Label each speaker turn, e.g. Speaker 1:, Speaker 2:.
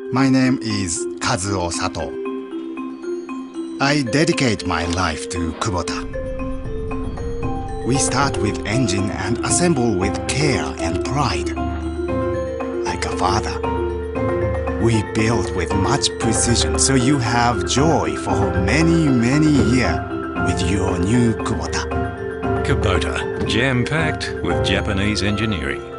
Speaker 1: My name is Kazuo Sato. I dedicate my life to Kubota. We start with engine and assemble with care and pride. Like a father. We build with much precision so you have joy for many, many years with your new Kubota.
Speaker 2: Kubota, jam-packed with Japanese engineering.